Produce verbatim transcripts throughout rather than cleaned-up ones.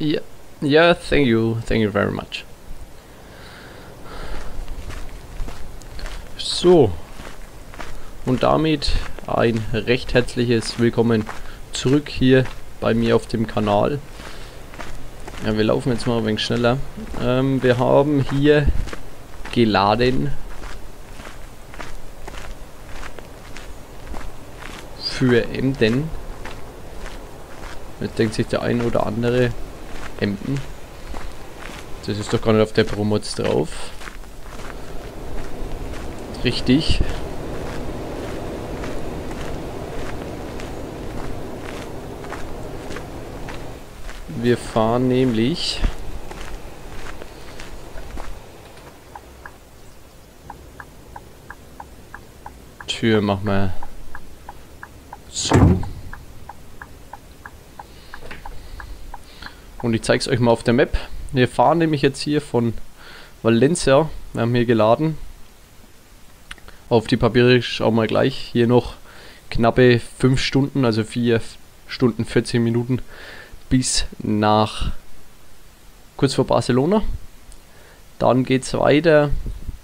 Yeah, yeah, thank you, thank you very much. So, und damit ein recht herzliches Willkommen zurück hier bei mir auf dem Kanal. Ja, wir laufen jetzt mal ein wenig schneller. Ähm, wir haben hier geladen für Emden. Jetzt denkt sich der eine oder andere, Emden, das ist doch gar nicht auf der Promots drauf. Richtig. Wir fahren nämlich Tür machen wir zu. Und ich zeige es euch mal auf der Map. Wir fahren nämlich jetzt hier von Valencia. Wir haben hier geladen. Auf die Papiere schauen wir gleich. Hier noch knappe fünf Stunden, also vier Stunden vierzehn Minuten bis nach kurz vor Barcelona. Dann geht es weiter.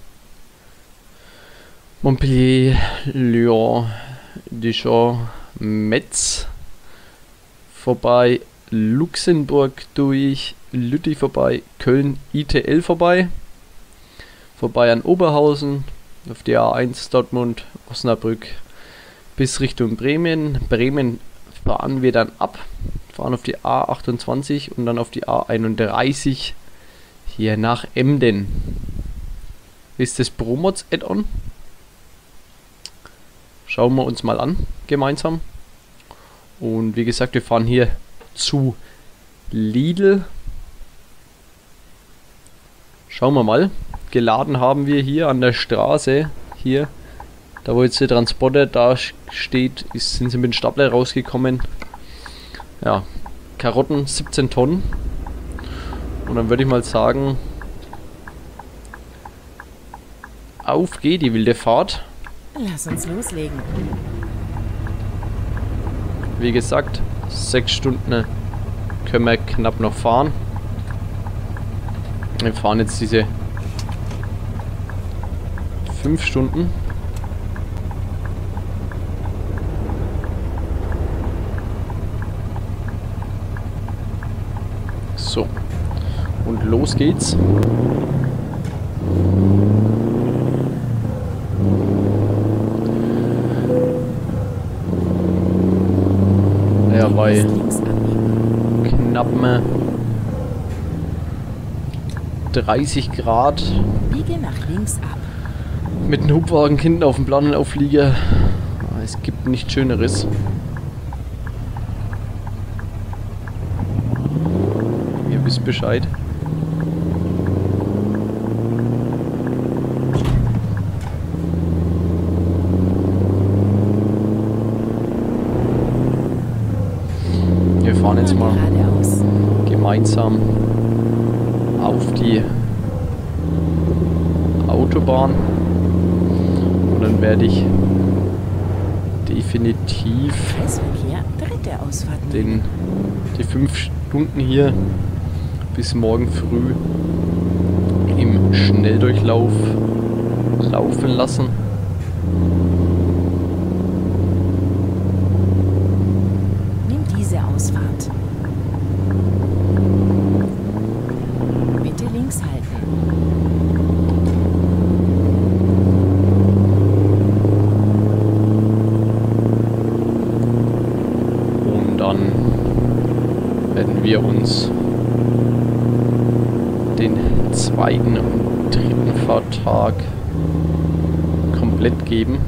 Montpellier, Lyon, Dijon, Metz vorbei, Luxemburg durch, Lüttich vorbei, Köln, I T L vorbei, vorbei an Oberhausen, auf die A eins Dortmund, Osnabrück bis Richtung Bremen. Bremen fahren wir dann ab, fahren auf die A achtundzwanzig und dann auf die A einunddreißig hier nach Emden. Ist das Promots Add-on? Schauen wir uns mal an, gemeinsam. Und wie gesagt, wir fahren hier zu Lidl. Schauen wir mal. Geladen haben wir hier an der Straße, hier, da wo jetzt der Transporter da steht, ist, sind sie mit dem Stapler rausgekommen. Ja, Karotten siebzehn Tonnen. Und dann würde ich mal sagen, auf geht die wilde Fahrt. Lass uns loslegen. Wie gesagt, sechs Stunden können wir knapp noch fahren. Wir fahren jetzt diese fünf Stunden. So. Und los geht's. Ja, bei knappen dreißig Grad. Biege nach links ab. Mit einem Hubwagen hinten auf dem Planenauflieger. Es gibt nichts Schöneres. Ihr wisst Bescheid. Wir fahren jetzt mal gemeinsam auf die Autobahn. Und dann werde ich definitiv dritte Ausfahrt den, die fünf Stunden hier bis morgen früh im Schnelldurchlauf laufen lassen. Nimm diese Ausfahrt. Bitte links halten. Werden wir uns den zweiten und dritten Fahrtag komplett geben.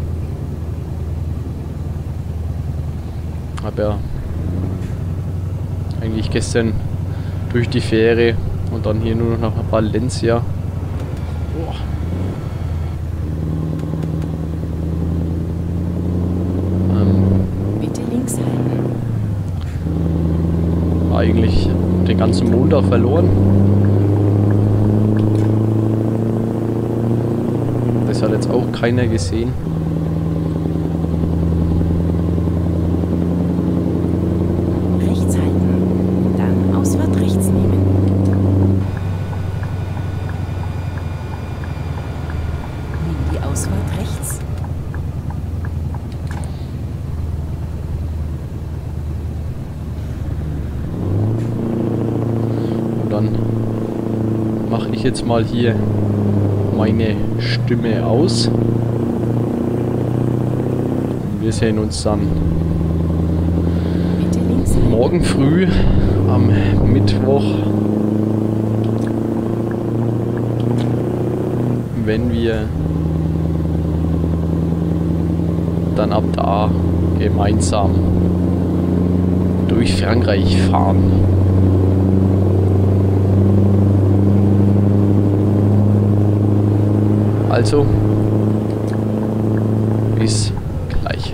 Habe ja eigentlich gestern durch die Fähre und dann hier nur noch nach Valencia. Boah. Eigentlich den ganzen Montag verloren. Das hat jetzt auch keiner gesehen. Rechts halten, dann Ausfahrt rechts. jetzt mal hier meine Stimme aus. Und wir sehen uns dann Bitte links halten. morgen früh am Mittwoch, wenn wir dann ab da gemeinsam durch Frankreich fahren. Also, bis gleich.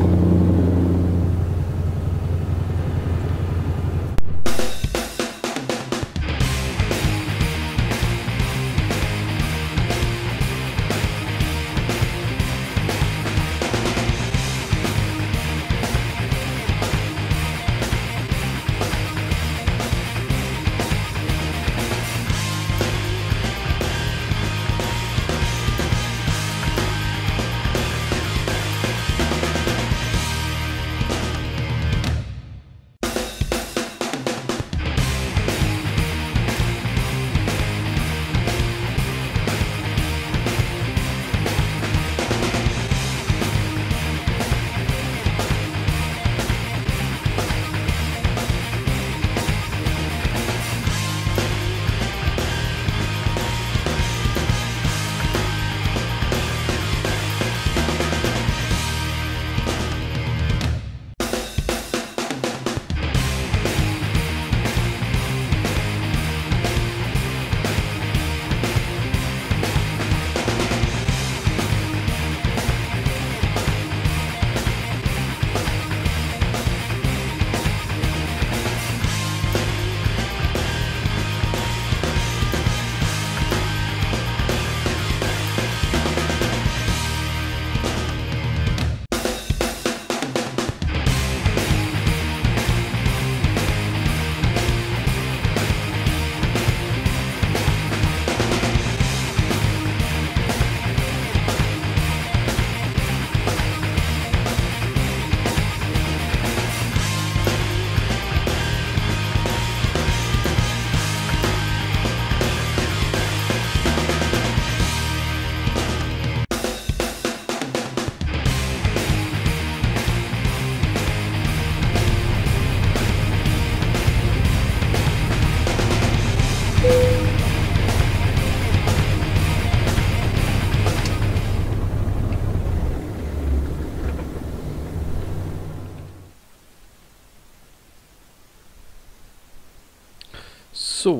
So,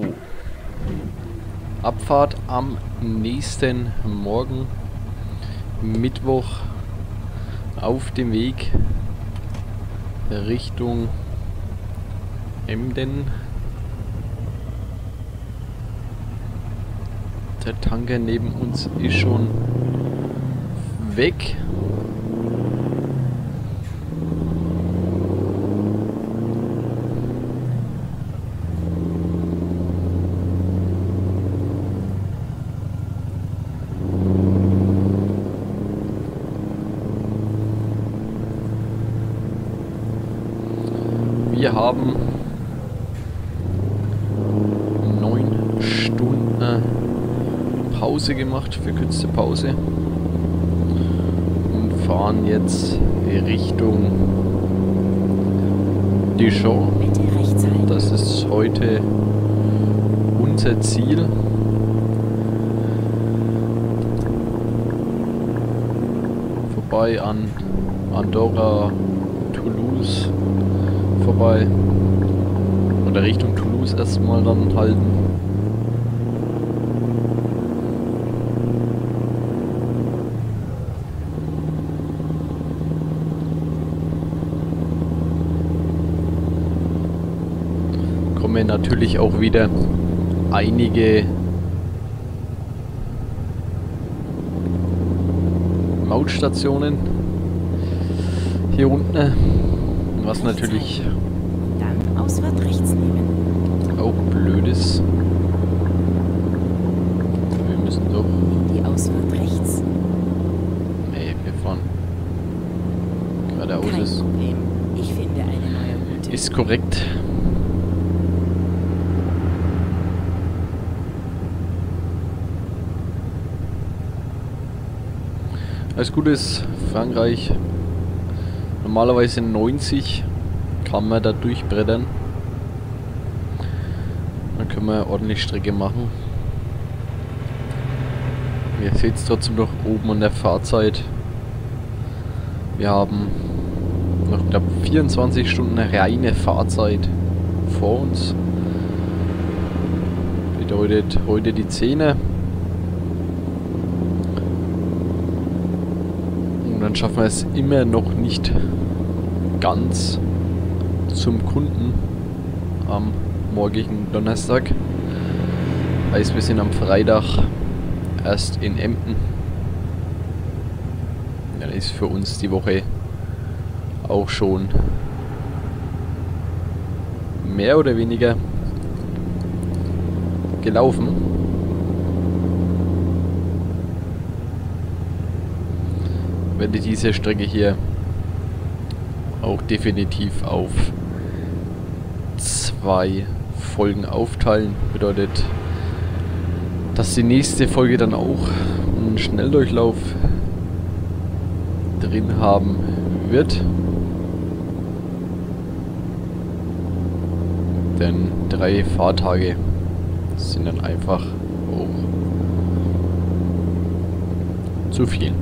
Abfahrt am nächsten Morgen, Mittwoch, auf dem Weg Richtung Emden. Der Tanker neben uns ist schon weg. Wir haben neun Stunden Pause gemacht, verkürzte Pause, und fahren jetzt Richtung Dijon. Bitte rechts halten. Das ist heute unser Ziel. Vorbei an Andorra, Toulouse vorbei. Oder Richtung Toulouse erstmal dann halten. Kommen natürlich auch wieder einige Mautstationen hier unten, was natürlich Dann Ausfahrt rechts nehmen. auch blöd ist. Wir müssen doch... Die Ausfahrt rechts. Nee, wir fahren geradeaus. Kein Ist, Problem. Ich finde eine neue Route. ist korrekt. Alles Gute ist Frankreich. Normalerweise neunzig kann man da durchbrettern. Dann können wir ordentlich Strecke machen. Ihr seht es trotzdem noch oben an der Fahrzeit. Wir haben noch knapp vierundzwanzig Stunden reine Fahrzeit vor uns. Bedeutet heute die Zähne. Und dann schaffen wir es immer noch nicht ganz zum Kunden am morgigen Donnerstag. Heißt, wir sind am Freitag erst in Emden. Dann ist für uns die Woche auch schon mehr oder weniger gelaufen. Werde diese Strecke hier auch definitiv auf zwei Folgen aufteilen. Bedeutet, dass die nächste Folge dann auch einen Schnelldurchlauf drin haben wird. Denn drei Fahrtage sind dann einfach auch zu viel.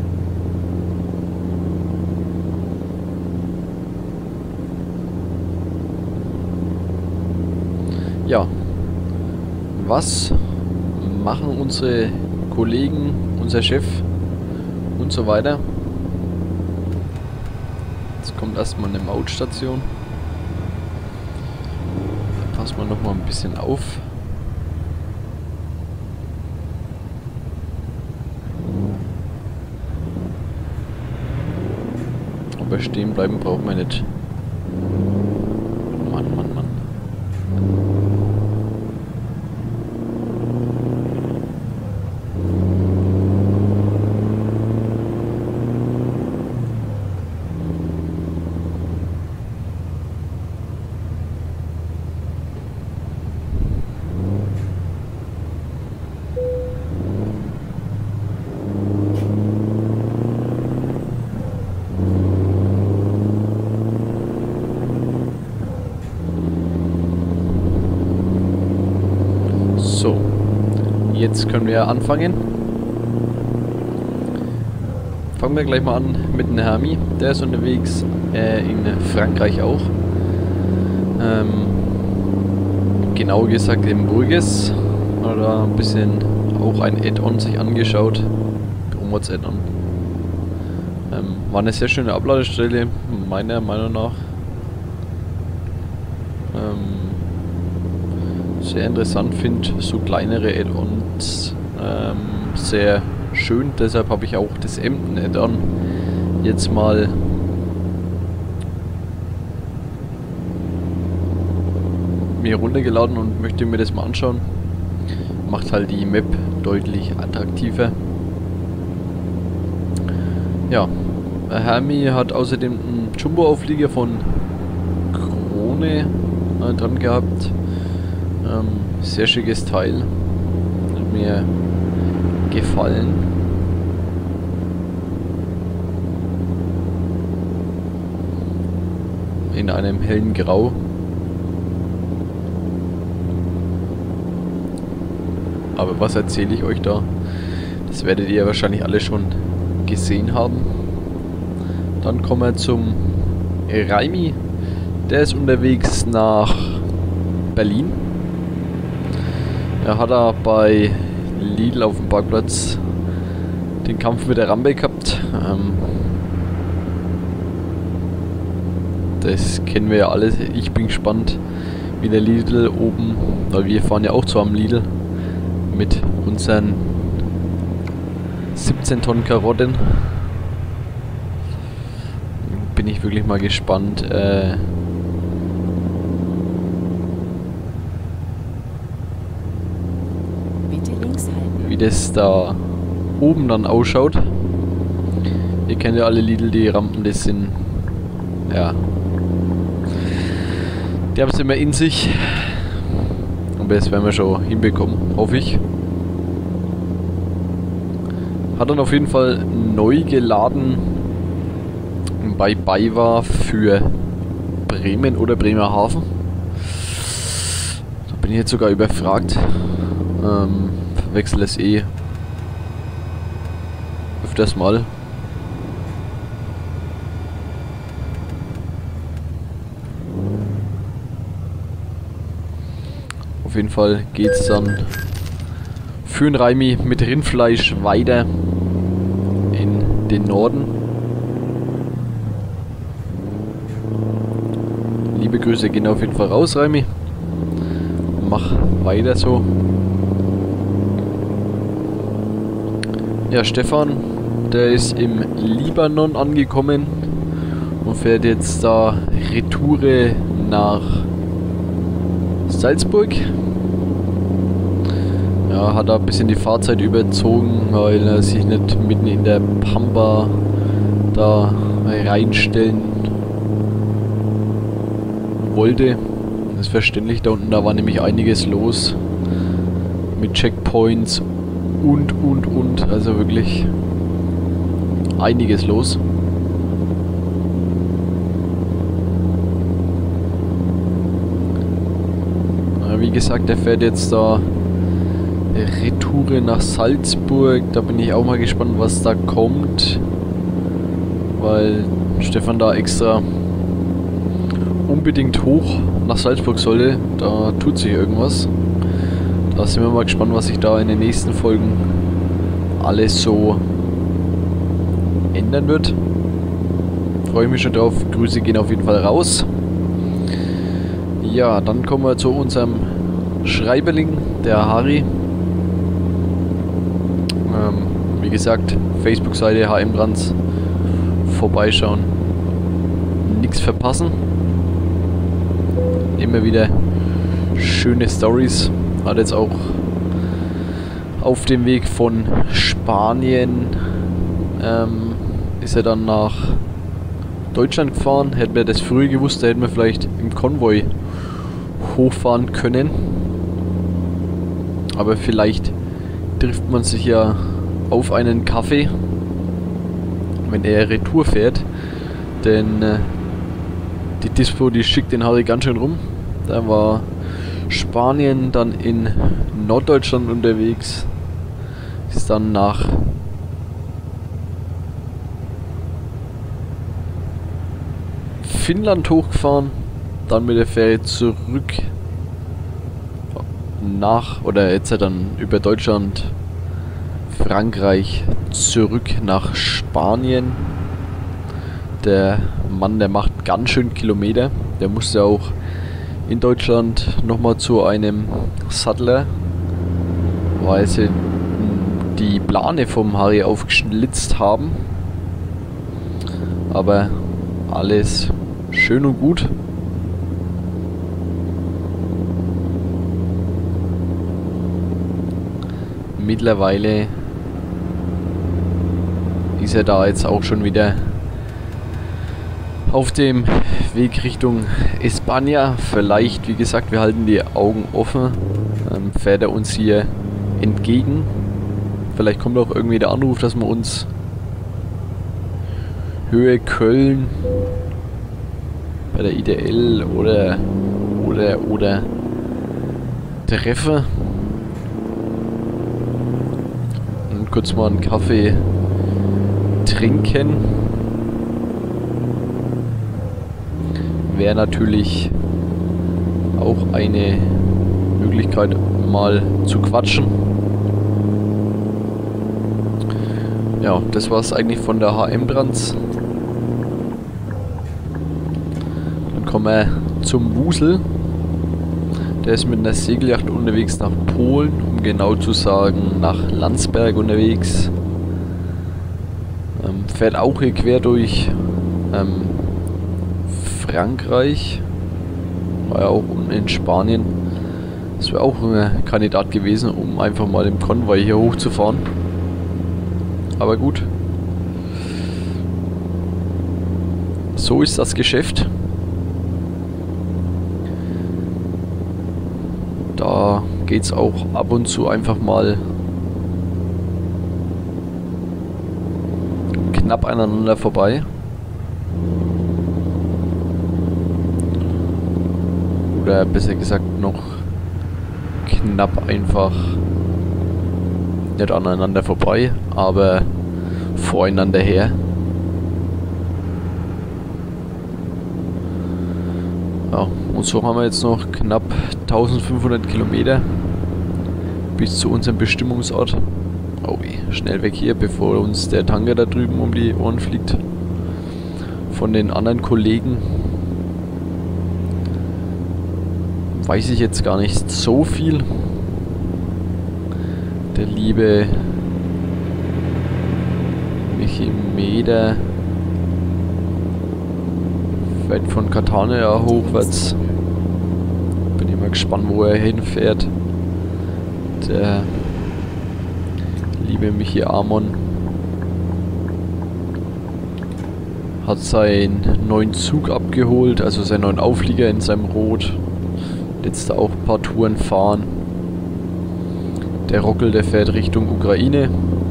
Ja, was machen unsere Kollegen, unser Chef und so weiter? Jetzt kommt erstmal eine Mautstation. Da passen wir noch mal ein bisschen auf. Aber stehen bleiben braucht man nicht. Mann, Mann, Mann. So, jetzt können wir anfangen. Fangen wir gleich mal an mit dem Hermi. Der ist unterwegs äh, in Frankreich auch. Ähm, genau gesagt in Bruges. Oder ein bisschen auch ein Add-on sich angeschaut. Promots Add-on. Ähm, war eine sehr schöne Abladestelle, meiner Meinung nach. Ähm, sehr interessant finde, so kleinere Add-ons ähm, sehr schön, deshalb habe ich auch das Emden Add-on jetzt mal mir runtergeladen und möchte mir das mal anschauen. Macht halt die Map deutlich attraktiver. Ja, Hermi hat außerdem einen Jumbo-Auflieger von Krone äh, dran gehabt. Ähm, sehr schickes Teil. Hat mir gefallen. In einem hellen Grau. Aber was erzähle ich euch da? Das werdet ihr wahrscheinlich alle schon gesehen haben. Dann kommen wir zum Raimi. Der ist unterwegs nach Berlin. Er hat da bei Lidl auf dem Parkplatz den Kampf mit der Rampe gehabt. Ähm, das kennen wir ja alle. Ich bin gespannt, wie der Lidl oben, weil wir fahren ja auch zu einem Lidl mit unseren siebzehn Tonnen Karotten. Bin ich wirklich mal gespannt, äh, wie das da oben dann ausschaut. Ihr kennt ja alle Lidl, die Rampen, das sind, ja, die haben es immer in sich. Aber das werden wir schon hinbekommen, hoffe ich. Hat dann auf jeden Fall neu geladen bei BayWa für Bremen oder Bremerhaven. Da bin ich jetzt sogar überfragt. Ähm, wechsle es eh öfters mal. Auf jeden Fall geht es dann für den Raimi mit Rindfleisch weiter in den Norden. Liebe Grüße gehen auf jeden Fall raus, Raimi. Mach weiter so. Ja, Stefan, der ist im Libanon angekommen und fährt jetzt da Retoure nach Salzburg. Ja, hat da ein bisschen die Fahrzeit überzogen, weil er sich nicht mitten in der Pampa da reinstellen wollte. Das ist verständlich, da unten, da war nämlich einiges los mit Checkpoints und, und, und, also wirklich einiges los. Wie gesagt, er fährt jetzt da Retoure nach Salzburg. Da bin ich auch mal gespannt, was da kommt. Weil Stefan da extra unbedingt hoch nach Salzburg sollte. Da tut sich irgendwas. Da sind wir mal gespannt, was sich da in den nächsten Folgen alles so ändern wird. Freue ich mich schon drauf. Grüße gehen auf jeden Fall raus. Ja, dann kommen wir zu unserem Schreiberling, der Harry. Ähm, wie gesagt, Facebook-Seite H M Trans, vorbeischauen, nichts verpassen. Immer wieder schöne Stories. Hat jetzt auch auf dem Weg von Spanien ähm, ist er dann nach Deutschland gefahren. Hätten wir das früher gewusst, da hätten wir vielleicht im Konvoi hochfahren können. Aber vielleicht trifft man sich ja auf einen Kaffee, wenn er Retour fährt. Denn äh, die Dispo, die schickt den Harry ganz schön rum. Da war Spanien, dann in Norddeutschland unterwegs. Ist dann nach Finnland hochgefahren. Dann mit der Fähre zurück nach, oder jetzt dann über Deutschland, Frankreich zurück nach Spanien. Der Mann, der macht ganz schön Kilometer. Der musste auch in Deutschland nochmal zu einem Sattler, weil sie die Plane vom Harry aufgeschlitzt haben. Aber alles schön und gut. Mittlerweile ist er da jetzt auch schon wieder auf dem Weg Richtung España. Vielleicht, wie gesagt, wir halten die Augen offen. Ähm, fährt er uns hier entgegen. Vielleicht kommt auch irgendwie der Anruf, dass wir uns Höhe Köln bei der I D L oder oder oder treffen. Und kurz mal einen Kaffee trinken. Wäre natürlich auch eine Möglichkeit, mal zu quatschen. Ja, das war es eigentlich von der H M Trans. Dann kommen wir zum Wusel. Der ist mit einer Segelyacht unterwegs nach Polen, um genau zu sagen nach Landsberg unterwegs. Ähm, fährt auch hier quer durch ähm, Frankreich. War ja auch unten in Spanien. Das wäre auch ein Kandidat gewesen, um einfach mal im Konvoi hier hochzufahren. Aber gut. So ist das Geschäft. Da geht es auch ab und zu einfach mal knapp aneinander vorbei. Oder besser gesagt noch knapp einfach nicht aneinander vorbei, aber voreinander her. Ja, und so haben wir jetzt noch knapp eintausendfünfhundert Kilometer bis zu unserem Bestimmungsort. Oh, schnell weg hier, bevor uns der Tanker da drüben um die Ohren fliegt. Von den anderen Kollegen weiß ich jetzt gar nicht so viel. Der liebe Michi Meder fährt von Catania hochwärts. Bin immer gespannt, wo er hinfährt. Der liebe Michi Amon hat seinen neuen Zug abgeholt, also seinen neuen Auflieger in seinem Rot. Jetzt auch ein paar Touren fahren. Der Rockel, der fährt Richtung Ukraine.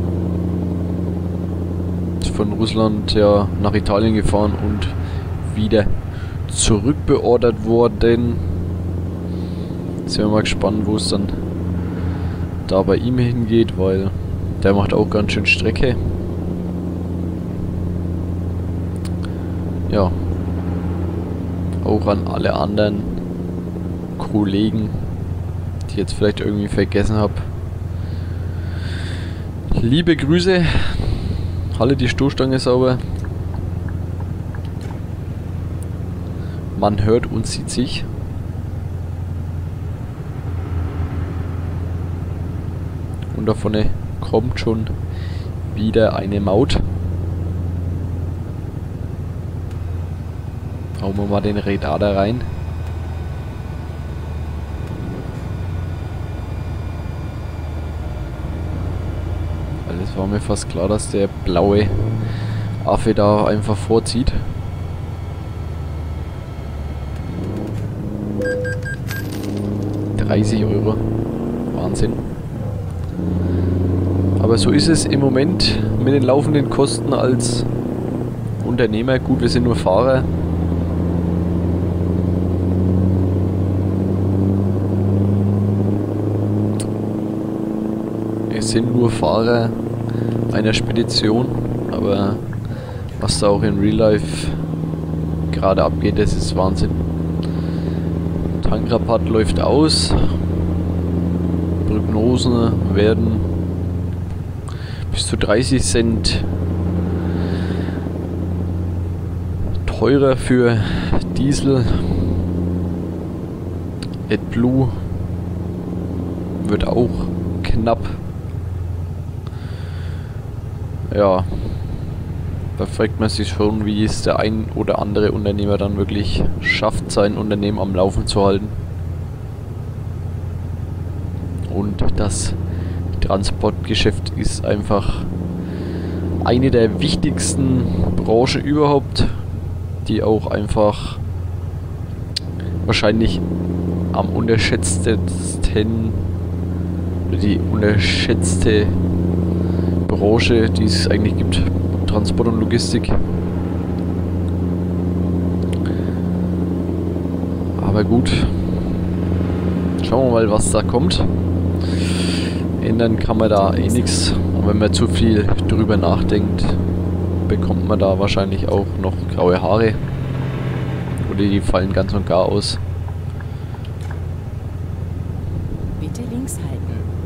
Ist von Russland ja nach Italien gefahren und wieder zurückbeordert worden. Jetzt sind wir mal gespannt, wo es dann da bei ihm hingeht, weil der macht auch ganz schön Strecke. Ja. Auch an alle anderen Kollegen, die ich jetzt vielleicht irgendwie vergessen habe. Liebe Grüße. Halle die Stoßstange sauber. Man hört und sieht sich. Und da vorne kommt schon wieder eine Maut. Hauen wir mal den Radar da rein. Es war mir fast klar, dass der blaue Affe da einfach vorzieht. dreißig Euro. Wahnsinn. Aber so ist es im Moment mit den laufenden Kosten als Unternehmer. Gut, wir sind nur Fahrer. Wir sind nur Fahrer einer Spedition, aber was da auch in Real Life gerade abgeht, das ist Wahnsinn. Tankrabatt läuft aus. Prognosen werden bis zu dreißig Cent teurer für Diesel. AdBlue wird auch knapp. Ja, da fragt man sich schon, wie es der ein oder andere Unternehmer dann wirklich schafft, sein Unternehmen am Laufen zu halten. Und das Transportgeschäft ist einfach eine der wichtigsten Branchen überhaupt, die auch einfach wahrscheinlich am unterschätztesten, die unterschätzte Branche, die es eigentlich gibt, Transport und Logistik. Aber gut, schauen wir mal, was da kommt. Ändern kann man da eh nichts. Und wenn man zu viel drüber nachdenkt, bekommt man da wahrscheinlich auch noch graue Haare. Oder die fallen ganz und gar aus. Bitte links halten.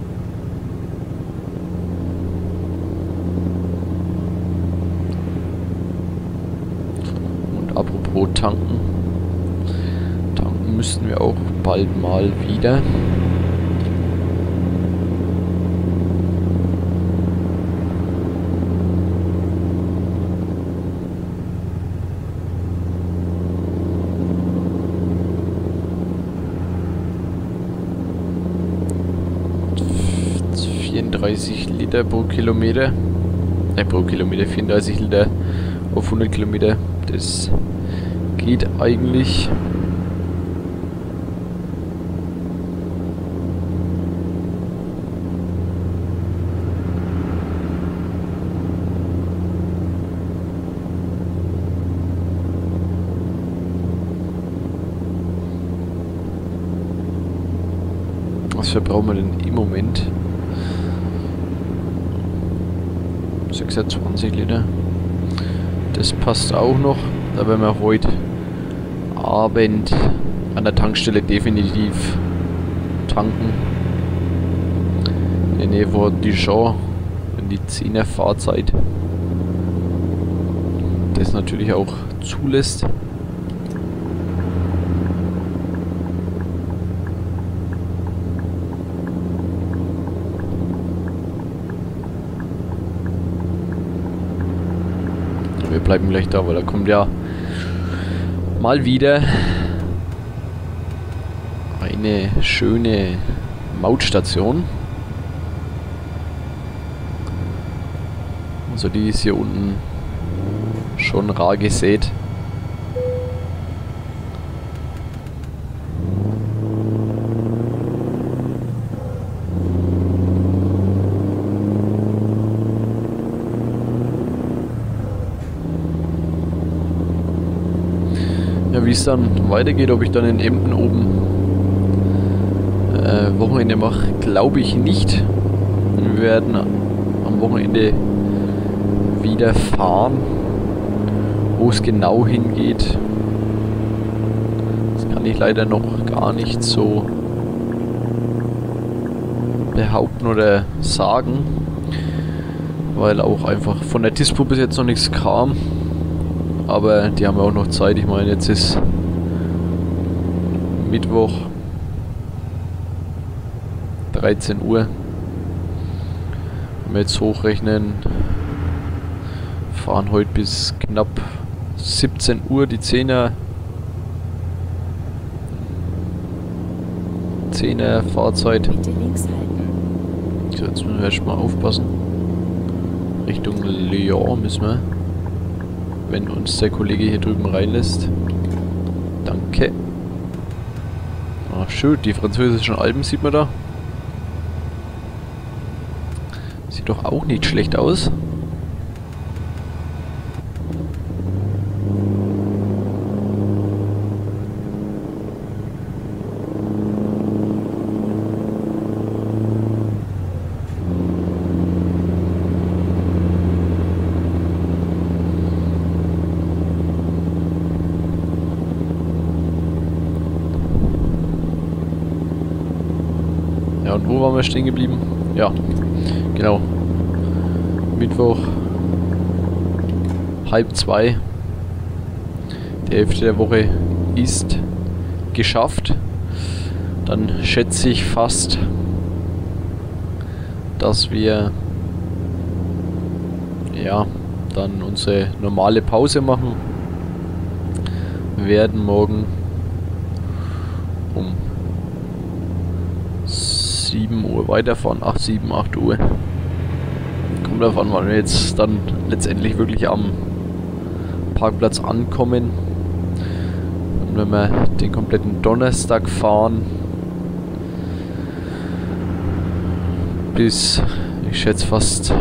Apropos tanken. Tanken müssten wir auch bald mal wieder. vierunddreißig Liter pro Kilometer. Ne, pro Kilometer vierunddreißig Liter auf hundert Kilometer. Das geht eigentlich. Was verbrauchen wir denn im Moment? sechsundzwanzig Liter. Das passt auch noch. Da werden wir heute Abend an der Tankstelle definitiv tanken. In der Nähe von Dijon. In die zehner Fahrzeit. Das natürlich auch zulässt. Wir bleiben gleich da, weil da kommt ja mal wieder eine schöne Mautstation. Also die ist hier unten schon rar gesät. Ja, wie es dann weitergeht, ob ich dann in Emden oben äh, Wochenende mache, glaube ich nicht. Wir werden am Wochenende wieder fahren. Wo es genau hingeht, das kann ich leider noch gar nicht so behaupten oder sagen, weil auch einfach von der Dispo bis jetzt noch nichts kam. Aber die haben ja auch noch Zeit. Ich meine, jetzt ist Mittwoch, dreizehn Uhr. Wenn wir jetzt hochrechnen, fahren heute bis knapp siebzehn Uhr die zehner zehner Fahrzeit. Bitte links halten. So, jetzt müssen wir erstmal aufpassen. Richtung Lyon müssen wir. Wenn uns der Kollege hier drüben reinlässt. Danke. Ah, schön, die französischen Alpen sieht man da. Sieht doch auch nicht schlecht aus. Ja, und wo waren wir stehen geblieben? Ja, genau. Mittwoch, halb zwei. Die Hälfte der Woche ist geschafft. Dann schätze ich fast, dass wir ja dann unsere normale Pause machen werden morgen um sieben Uhr weiterfahren, acht, sieben, acht Uhr. Kommt davon, wann wir jetzt dann letztendlich wirklich am Parkplatz ankommen. Und wenn wir den kompletten Donnerstag fahren, bis, ich schätze fast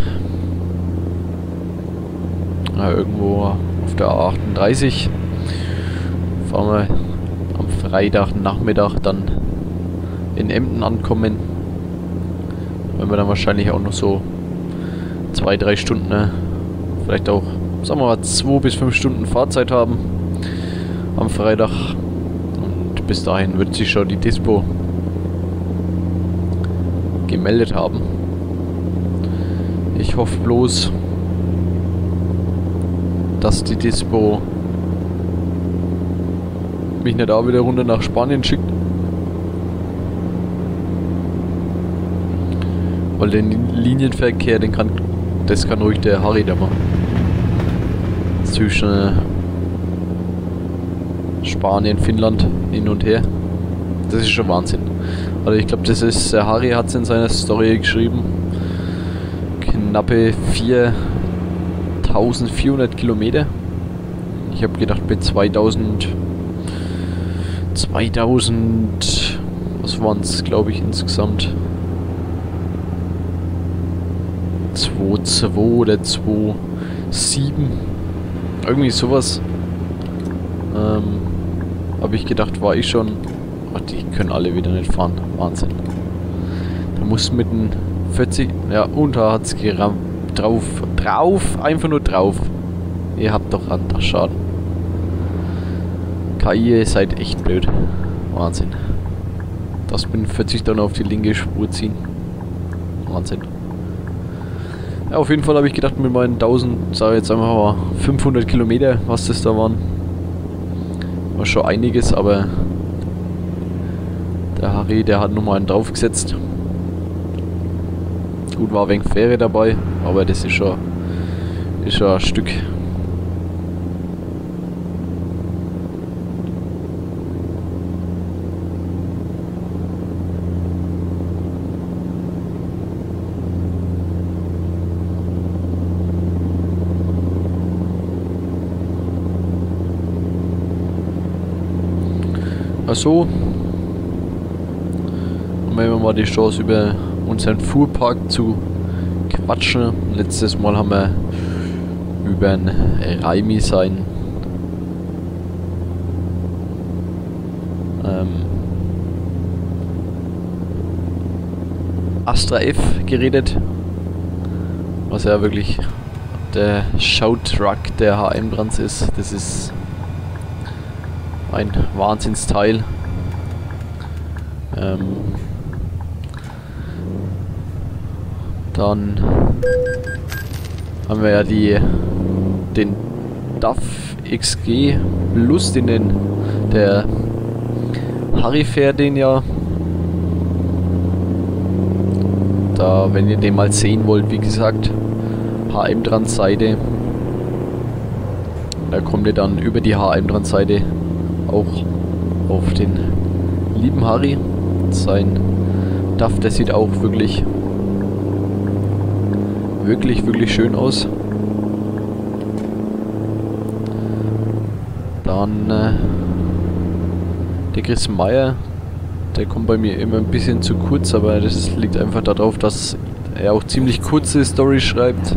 ja, irgendwo auf der A achtunddreißig, fahren wir am Freitagnachmittag dann in Emden ankommen. Wenn wir dann wahrscheinlich auch noch so zwei, drei Stunden, ne? Vielleicht auch, sagen wir mal, zwei bis fünf Stunden Fahrzeit haben am Freitag. Und bis dahin wird sich schon die Dispo gemeldet haben. Ich hoffe bloß, dass die Dispo mich nicht auch wieder runter nach Spanien schickt. Weil den Linienverkehr, den kann, das kann ruhig der Harry da machen. Zwischen äh, Spanien, Finnland, hin und her. Das ist schon Wahnsinn. Also ich glaube, das ist, der Harry hat es in seiner Story geschrieben. Knappe viertausendvierhundert Kilometer. Ich habe gedacht, mit zweitausend, zweitausend, was waren es, glaube ich, insgesamt? zwei Komma zwei oder zwei Komma sieben. Irgendwie sowas. Ähm, habe ich gedacht, war ich schon. Ach, die können alle wieder nicht fahren. Wahnsinn. muss mit den vierzig... Ja, und da hat es drauf, drauf, einfach nur drauf. Ihr habt doch Rand, Schaden. K I, ihr seid echt blöd. Wahnsinn. Das bin vierzig dann auf die linke Spur ziehen. Wahnsinn. Ja, auf jeden Fall habe ich gedacht, mit meinen tausend, sage jetzt einfach mal fünfhundert Kilometer, was das da waren. War schon einiges, aber der Harry, der hat nochmal einen draufgesetzt. Gut, war ein wenig Fähre dabei, aber das ist schon, ist schon ein Stück. So, haben wir immer mal die Chance, über unseren Fuhrpark zu quatschen. Letztes Mal haben wir über ein Raimi sein ähm, Astra F geredet, was ja wirklich der Showtruck der H M-Trans ist. Das ist ein Wahnsinnsteil. Ähm, dann haben wir ja die den D A F X G Plus, den, den der Harry fährt den ja. Da, wenn ihr den mal sehen wollt, wie gesagt, H M-Trans-Seite. Da kommt ihr dann über die H M-Trans-Seite auch auf den lieben Harry. Sein D A F, der sieht auch wirklich wirklich, wirklich schön aus. Dann äh, der Chris Meyer, der kommt bei mir immer ein bisschen zu kurz, aber das liegt einfach darauf, dass er auch ziemlich kurze Storys schreibt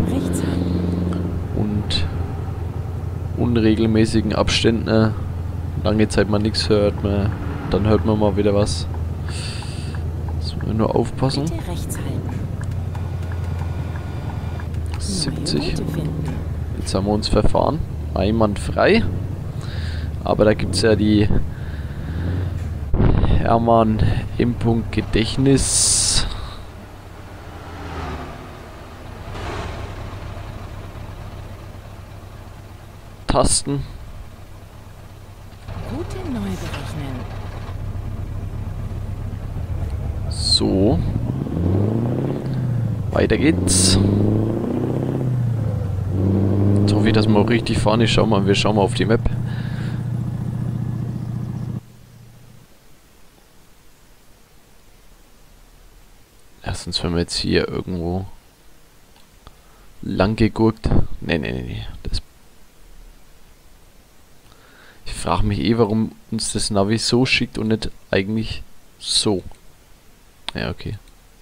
und unregelmäßigen Abständen. Äh, lange Zeit man nichts hört, man, dann hört man mal wieder was. Müssen wir nur aufpassen. siebzig. Jetzt haben wir uns verfahren. Einwandfrei. Aber da gibt es ja die Hermann M. Gedächtnis. Tasten. Route neu berechnen. So. Weiter geht's. Jetzt hoffe ich, dass wir auch richtig fahren. Ich schau mal, wir schauen mal auf die Map. Erstens, wenn wir jetzt hier irgendwo lang gegurkt. Nee, nee, nee, nee. Das ich frage mich eh, warum uns das Navi so schickt und nicht eigentlich so. Ja, okay.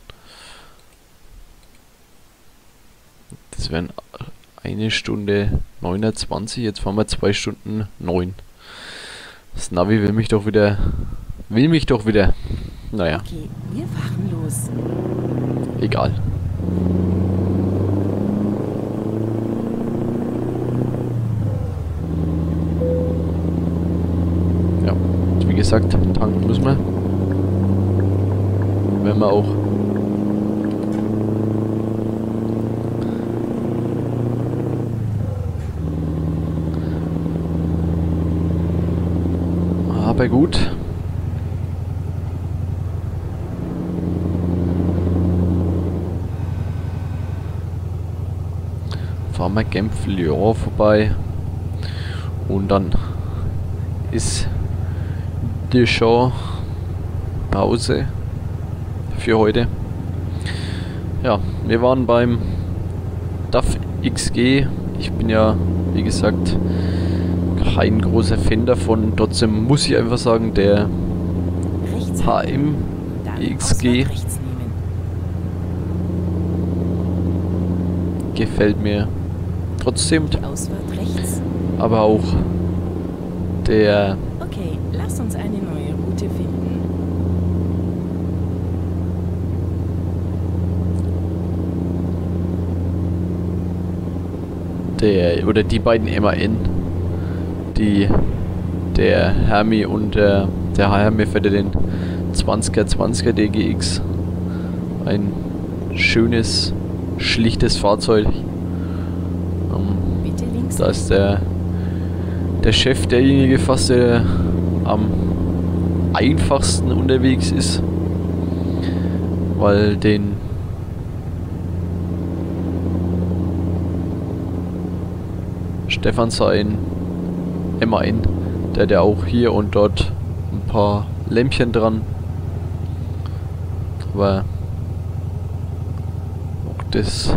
Das wären eine Stunde neunundzwanzig, jetzt fahren wir zwei Stunden neun. Das Navi will mich doch wieder... Will mich doch wieder... Naja. Okay, wir fahren los. Egal. Ja, wie gesagt, tanken müssen wir. Wenn wir auch. Aber gut. Fahren wir Genf-Lyon vorbei. Und dann ist Deschamps Pause für heute. Ja, wir waren beim D A F X G. Ich bin ja, wie gesagt, kein großer Fan davon. Trotzdem muss ich einfach sagen, der H M X G gefällt mir trotzdem. Aber auch der... Okay, lass uns eine neue Route finden. der, oder die beiden M A N, die, der Hermi und der, der Hermi fährt den zwanziger zwanziger D G X. Ein schönes, schlichtes Fahrzeug. Ähm, Bitte links. da ist der, der Chef derjenige fast, der am einfachsten unterwegs ist, weil den Stefan sein M A N, der hat ja auch hier und dort ein paar Lämpchen dran, aber auch das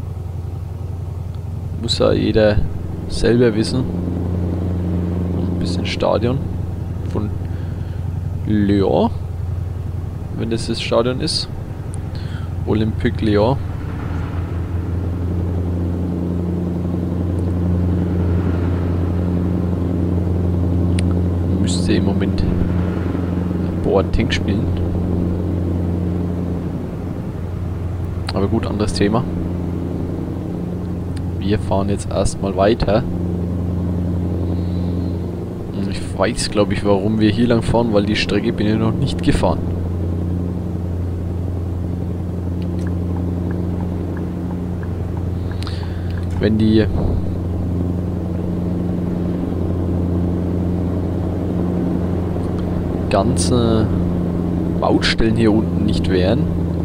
muss ja jeder selber wissen. Ein bisschen Stadion von Lyon, wenn das das Stadion ist. Olympique Lyon. Müsste im Moment Boateng spielen. Aber gut, anderes Thema. Wir fahren jetzt erstmal weiter. Und ich weiß, glaube ich, warum wir hier lang fahren, weil die Strecke bin ich noch nicht gefahren. Wenn die ganzen Baustellen hier unten nicht wären,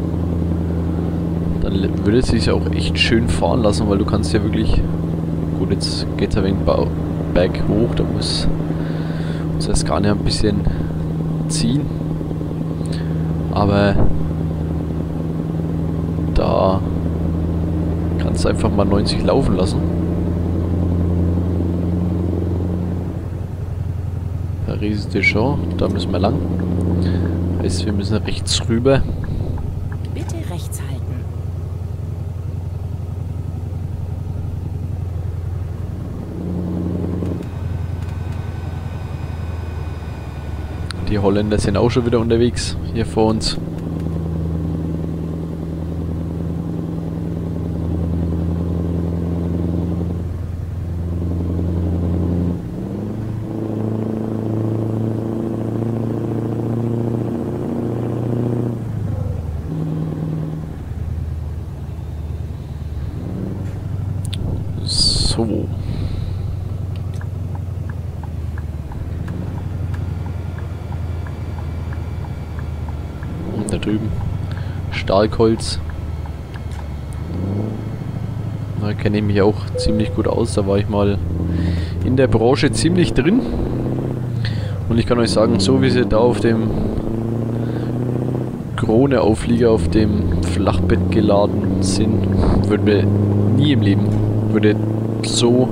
dann würde es sich auch echt schön fahren lassen, weil du kannst ja wirklich, gut, jetzt geht es ein wenig berg hoch, da muss uns das gar nicht ein bisschen ziehen, aber da kannst du einfach mal neunzig laufen lassen. Paris Deschamps, da müssen wir lang. Heißt, wir müssen rechts rüber. Bitte rechts halten. Die Holländer sind auch schon wieder unterwegs, hier vor uns. So. Und da drüben Stahlkolz. Da kenne ich mich auch ziemlich gut aus. Da war ich mal in der Branche ziemlich drin. Und ich kann euch sagen, so wie sie da auf dem Krone-Auflieger auf dem Flachbett geladen sind, würde mir nie im Leben würde so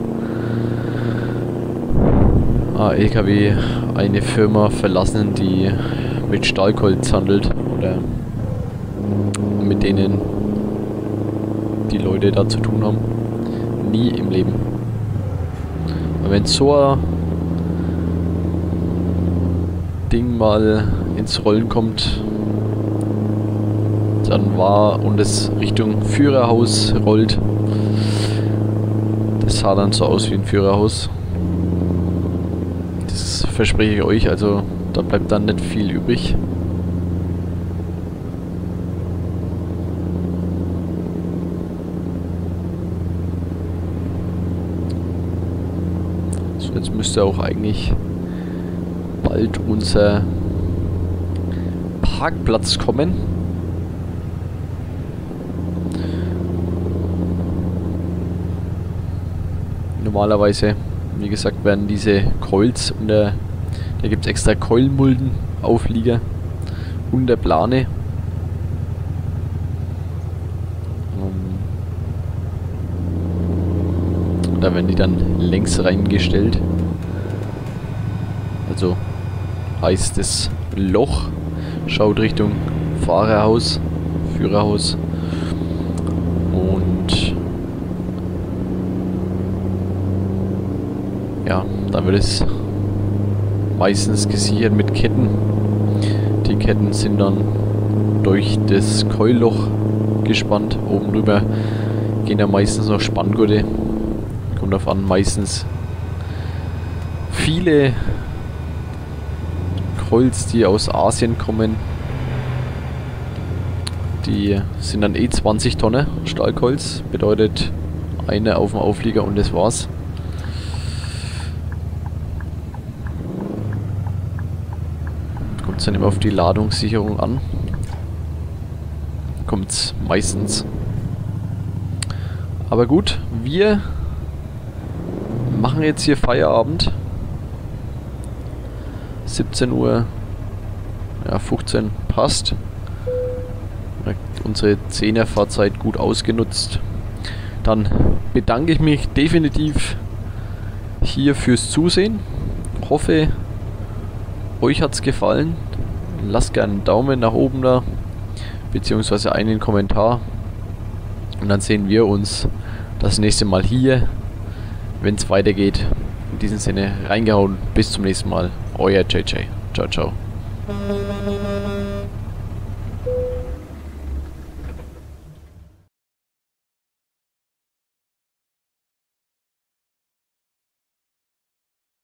ein L K W eine Firma verlassen, die mit Stahlkolz handelt oder mit denen die Leute da zu tun haben. Nie im Leben. Aber wenn so ein Ding mal ins Rollen kommt, dann war und es Richtung Führerhaus rollt, das sah dann so aus wie ein Führerhaus. Das verspreche ich euch, also da bleibt dann nicht viel übrig. So, jetzt müsste auch eigentlich bald unser Parkplatz kommen. Normalerweise, wie gesagt, werden diese Coils unter, da gibt es extra Coilmulden, Auflieger unter Plane. Und da werden die dann längs reingestellt. Also heißt das Loch schaut Richtung Fahrerhaus, Führerhaus und ja, da wird es meistens gesichert mit Ketten. Die Ketten sind dann durch das Keulloch gespannt. Oben drüber gehen ja meistens noch Spanngurte. Kommt drauf an, meistens viele Colts, die aus Asien kommen, die sind dann eh zwanzig Tonnen Stahlkolz, bedeutet eine auf dem Auflieger und das war's. Kommt es dann immer auf die Ladungssicherung an. Kommt es meistens. Aber gut, wir machen jetzt hier Feierabend. siebzehn Uhr, ja fünfzehn passt. Unsere zehner Fahrzeit gut ausgenutzt. Dann bedanke ich mich definitiv hier fürs Zusehen. Hoffe, euch hat es gefallen. Lasst gerne einen Daumen nach oben da, beziehungsweise einen Kommentar. Und dann sehen wir uns das nächste Mal hier, wenn es weitergeht. In diesem Sinne reingehauen. Bis zum nächsten Mal. Euer J J. Ciao, ciao.